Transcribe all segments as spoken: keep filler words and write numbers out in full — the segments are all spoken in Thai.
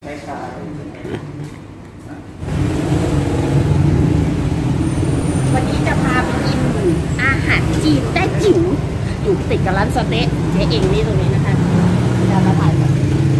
วันนี้จะพาไปกินอาหารจีนแต้จิ๋วอยู่ติดกับร้านสเต๊ะเจ๊เองนี่ตรงนี้นะคะเดี๋ยวเราถ่ายกัน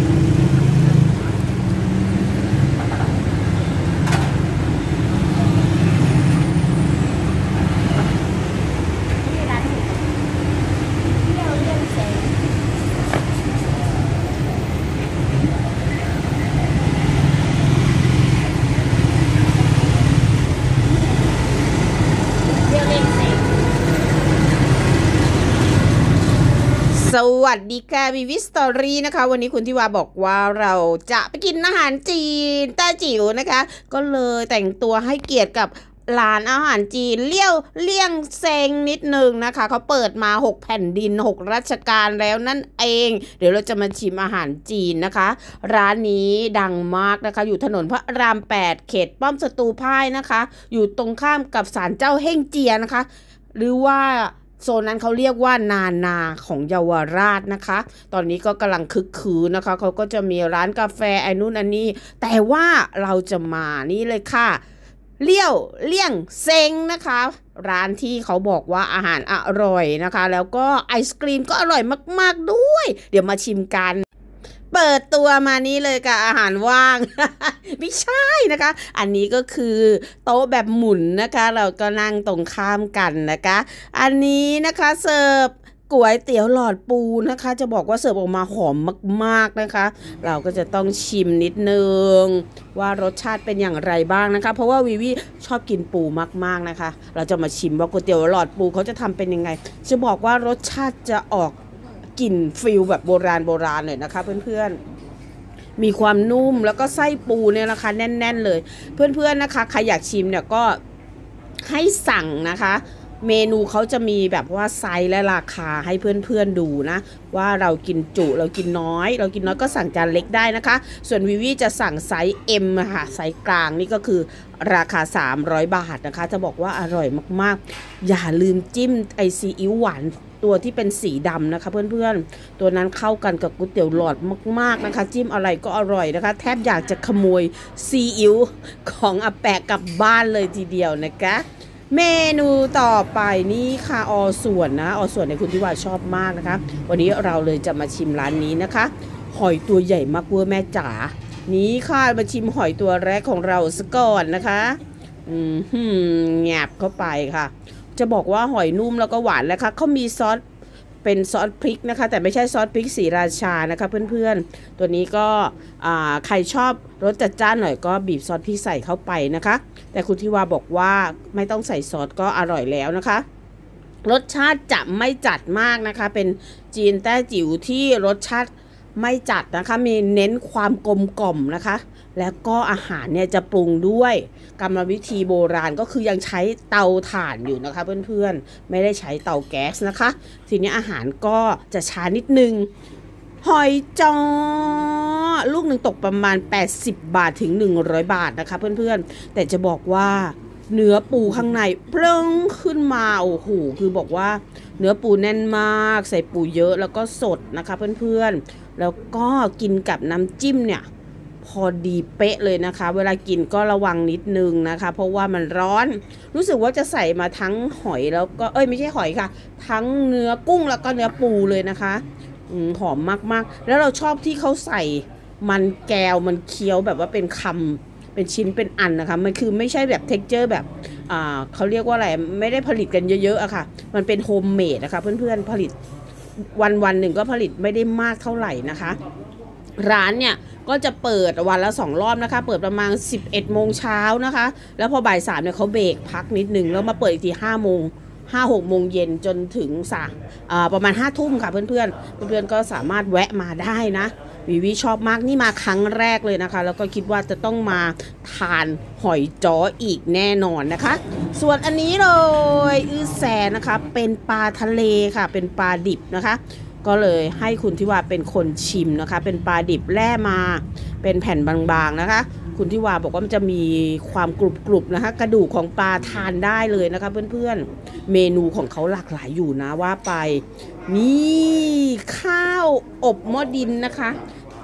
สวัสดีค่ะวิวิสตอรี่นะคะวันนี้คุณทิวาบอกว่าเราจะไปกินอาหารจีนแต้จิ๋วนะคะก็เลยแต่งตัวให้เกียรติกับร้านอาหารจีนเลี้ยวเลี่ยงเซงนิดนึงนะคะเขาเปิดมาหกแผ่นดินหกรัชกาลแล้วนั่นเองเดี๋ยวเราจะมาชิมอาหารจีนนะคะร้านนี้ดังมากนะคะอยู่ถนนพระรามแปดเขตป้อมศัตรูพ่ายนะคะอยู่ตรงข้ามกับศาลเจ้าเฮ่งเจียนะคะหรือว่าโซนนั้นเขาเรียกว่านานาของเยาวราชนะคะตอนนี้ก็กำลังคึกคืนนะคะเขาก็จะมีร้านกาแฟไอ้นู่นอันนี้แต่ว่าเราจะมานี่เลยค่ะเลี้ยวเลี่ยงเซงนะคะร้านที่เขาบอกว่าอาหารอร่อยนะคะแล้วก็ไอศกรีมก็อร่อยมากๆด้วยเดี๋ยวมาชิมกันเปิดตัวมานี้เลยกับอาหารว่าง ไม่ใช่นะคะอันนี้ก็คือโต๊ะแบบหมุนนะคะเราก็นั่งตรงข้ามกันนะคะอันนี้นะคะเสิร์ฟก๋วยเตี๋ยวหลอดปูนะคะจะบอกว่าเสิร์ฟออกมาหอมมากๆนะคะเราก็จะต้องชิมนิดนึงว่ารสชาติเป็นอย่างไรบ้างนะคะเพราะว่าวิวิชอบกินปูมากๆนะคะเราจะมาชิมว่าก๋วยเตี๋ยวหลอดปูเขาจะทำเป็นยังไงจะบอกว่ารสชาติจะออกกลิ่นฟิลแบบโบราณโบราณหน่อยนะคะเพื่อนๆมีความนุ่มแล้วก็ไส้ปูเนี่ยนะคะแน่นๆเลยเพื่อนๆนะคะใครอยากชิมเนี่ยก็ให้สั่งนะคะเมนูเขาจะมีแบบว่าไซส์และราคาให้เพื่อนๆดูนะว่าเรากินจุเรากินน้อยเรากินน้อยก็สั่งจานเล็กได้นะคะส่วนวิวิจะสั่งไซส์ เอ็ม ค่ะไซส์กลางนี่ก็คือราคาสามร้อยบาทนะคะจะบอกว่าอร่อยมากๆอย่าลืมจิ้มไอซีอิ๊วหวานตัวที่เป็นสีดำนะคะเพื่อนๆตัวนั้นเข้ากันกับก๋วยเตี๋ยวหลอดมากๆนะคะจิ้มอะไรก็อร่อยนะคะแทบอยากจะขโมยซีอิ๊วของอาแปะกลับบ้านเลยทีเดียวนะคะเมนูต่อไปนี่ค่ะอส่วนนะอส่วนในคุณทิวาชอบมากนะคะวันนี้เราเลยจะมาชิมร้านนี้นะคะหอยตัวใหญ่มากเวอร์แม่จ๋านี้ค่ะมาชิมหอยตัวแรกของเราซะก่อนนะคะอืมแงบเข้าไปค่ะจะบอกว่าหอยนุ่มแล้วก็หวานแล้วค่ะเขามีซอสเป็นซอสพริกนะคะแต่ไม่ใช่ซอสพริกศรีราชานะคะเพื่อนๆตัวนี้ก็ใครชอบรสจัดจ้านหน่อยก็บีบซอสพริกใส่เข้าไปนะคะแต่คุณทิวาบอกว่าไม่ต้องใส่ซอสก็อร่อยแล้วนะคะรสชาติจะไม่จัดมากนะคะเป็นจีนแต้จิ๋วที่รสชาติไม่จัดนะคะมีเน้นความกลมกล่อมนะคะแล้วก็อาหารเนี่ยจะปรุงด้วยกรรมวิธีโบราณก็คือยังใช้เตาถ่านอยู่นะคะเพื่อนๆไม่ได้ใช้เตาแก๊สนะคะทีนี้อาหารก็จะช้านิดนึงหอยจ้อลูกหนึ่งตกประมาณแปดสิบบาทถึงหนึ่งร้อยบาทนะคะเพื่อนๆแต่จะบอกว่าเนื้อปูข้างในเปลื้องขึ้นมาโอ้โหคือบอกว่าเนื้อปูแน่นมากใส่ปูเยอะแล้วก็สดนะคะเพื่อนๆแล้วก็กินกับน้ำจิ้มเนี่ยพอดีเป๊ะเลยนะคะเวลากินก็ระวังนิดนึงนะคะเพราะว่ามันร้อนรู้สึกว่าจะใส่มาทั้งหอยแล้วก็เอ้ยไม่ใช่หอยค่ะทั้งเนื้อกุ้งแล้วก็เนื้อปูเลยนะคะอืมหอมมากๆแล้วเราชอบที่เขาใส่มันแก้วมันเคี้ยวแบบว่าเป็นคำเป็นชิ้นเป็นอันนะคะมันคือไม่ใช่แบบเท็กเจอร์แบบอ่าเขาเรียกว่าอะไรไม่ได้ผลิตกันเยอะๆอะค่ะมันเป็นโฮมเมดนะคะเพื่อนๆผลิตวันวันหนึ่งก็ผลิตไม่ได้มากเท่าไหร่นะคะร้านเนี่ยก็จะเปิดวันละสองรอบนะคะเปิดประมาณสิบเอ็ดโมงเช้านะคะแล้วพอบ่ายสามเนี่ยเขาเบรกพักนิดนึงแล้วมาเปิดอีกทีห้าโมงห้าหกโมงเย็นจนถึงสามประมาณห้าทุ่มค่ะเพื่อนๆเพื่อนๆก็สามารถแวะมาได้นะวิวิชอบมากนี่มาครั้งแรกเลยนะคะแล้วก็คิดว่าจะต้องมาทานหอยจ้ออีกแน่นอนนะคะส่วนอันนี้เลยอื้อแซนะคะเป็นปลาทะเลค่ะเป็นปลาดิบนะคะก็เลยให้คุณทิวาเป็นคนชิมนะคะเป็นปลาดิบแล่มาเป็นแผ่นบางๆนะคะคุณทิวาบอกว่ามันจะมีความกรุบๆนะคะกระดูกของปลาทานได้เลยนะคะเพื่อนๆเมนูของเขาหลากหลายอยู่นะว่าไปนี่ข้าวอบหม้อดินนะคะ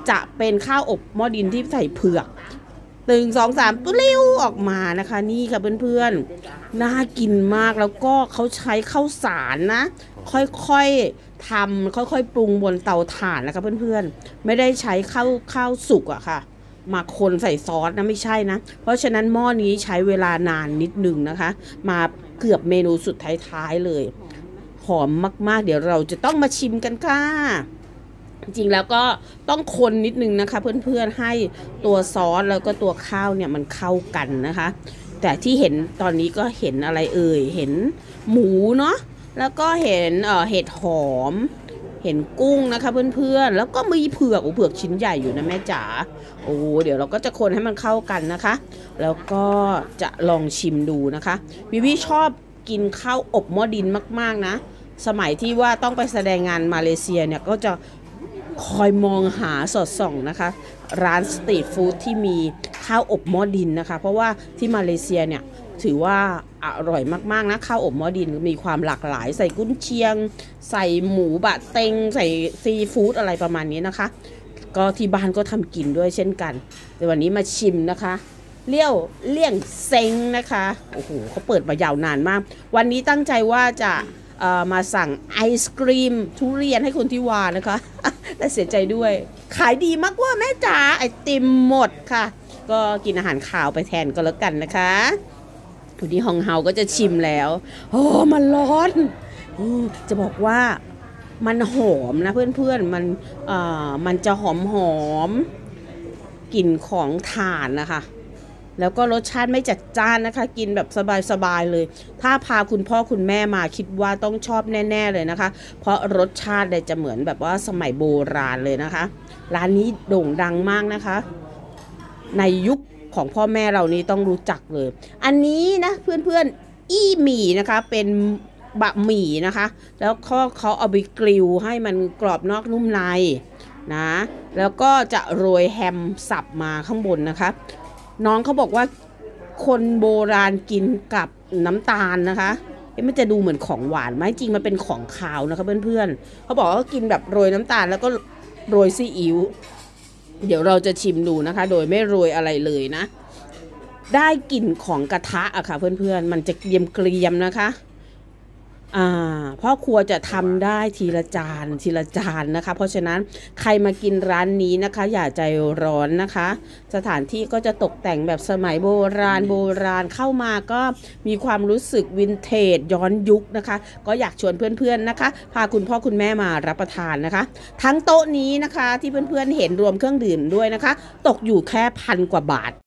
จะเป็นข้าวอบหม้อดินที่ใส่เผือกตึงสองสามตุ้ลิ้วออกมานะคะนี่ค่ะเพื่อนๆน่ากินมากแล้วก็เขาใช้ข้าวสารนะค่อยๆทำค่อยๆปรุงบนเตาถ่านนะคะเพื่อนๆไม่ได้ใช้ข้าวข้าวสุกอะค่ะมาคนใส่ซอสนะไม่ใช่นะเพราะฉะนั้นหม้อนี้ใช้เวลานานนิดนึงนะคะมาเกือบเมนูสุดท้ายๆเลยหอมมากๆเดี๋ยวเราจะต้องมาชิมกันค่ะจริงแล้วก็ต้องคนนิดนึงนะคะเพื่อนๆให้ตัวซอสแล้วก็ตัวข้าวเนี่ยมันเข้ากันนะคะแต่ที่เห็นตอนนี้ก็เห็นอะไรเอ่ยเห็นหมูเนาะแล้วก็เห็นเอ่อเห็ดหอมเห็นกุ้งนะคะเพื่อนๆแล้วก็มีเผือกโอ้เผือกชิ้นใหญ่อยู่นะแม่จ๋าโอ้เดี๋ยวเราก็จะคนให้มันเข้ากันนะคะแล้วก็จะลองชิมดูนะคะวิวิชอบกินข้าวอบหม้อดินมากๆนะสมัยที่ว่าต้องไปแสดงงานมาเลเซียเนี่ยก็จะคอยมองหาสอดส่องนะคะร้านสตรีทฟู้ดที่มีข้าวอบหม้อดินนะคะเพราะว่าที่มาเลเซียเนี่ยถือว่าอร่อยมากๆนะข้าวอบหม้อดินมีความหลากหลายใส่กุนเชียงใส่หมูบะเต็งใส่ซีฟู้ดอะไรประมาณนี้นะคะก็ที่บ้านก็ทำกินด้วยเช่นกันแต่วันนี้มาชิมนะคะเลี่ยวเลี่ยงเซ็งนะคะโอ้โหเขาเปิดมายาวนานมากวันนี้ตั้งใจว่าจะมาสั่งไอศกรีมทุเรียนให้คุณทิวานะคะแต่เสียใจด้วยขายดีมากว่าแม่จ๋าไอติมหมดค่ะก็กินอาหารขาวไปแทนก็แล้วกันนะคะอยู่ที่ฮองเฮาก็จะชิมแล้วโอ้มันร้อนจะบอกว่ามันหอมนะเพื่อนๆมันเอ่อมันจะหอมหอมกลิ่นของถ่านนะคะแล้วก็รสชาติไม่จัดจ้านนะคะกินแบบสบายๆเลยถ้าพาคุณพ่อคุณแม่มาคิดว่าต้องชอบแน่ๆเลยนะคะเพราะรสชาติเลยจะเหมือนแบบว่าสมัยโบราณเลยนะคะร้านนี้โด่งดังมากนะคะในยุคของพ่อแม่เรานี้ต้องรู้จักเลยอันนี้นะเพื่อนๆอี้หมี่นะคะเป็นบะหมี่นะคะแล้วเขาเขาเอาไปกริลให้มันกรอบนอกนุ่มในนะแล้วก็จะโรยแฮมสับมาข้างบนนะคะน้องเขาบอกว่าคนโบราณกินกับน้ำตาลนะคะมันจะดูเหมือนของหวานไหมจริงมันเป็นของคาวนะคะเพื่อนๆเขาบอกว่ากินแบบโรยน้ำตาลแล้วก็โรยซีอิ๊วเดี๋ยวเราจะชิมดูนะคะโดยไม่โรยอะไรเลยนะได้กลิ่นของกระทะอะค่ะเพื่อนๆมันจะเกรียมเกรียมนะคะอ่าพ่อครัวจะทำได้ทีละจานทีละจานนะคะเพราะฉะนั้นใครมากินร้านนี้นะคะอย่าใจร้อนนะคะสถานที่ก็จะตกแต่งแบบสมัยโบราณโบราณเข้ามาก็มีความรู้สึกวินเทจย้อนยุคนะคะก็อยากชวนเพื่อนๆนะคะพาคุณพ่อคุณแม่มารับประทานนะคะทั้งโต๊ะนี้นะคะที่เพื่อนๆเห็นรวมเครื่องดื่มด้วยนะคะตกอยู่แค่พันกว่าบาท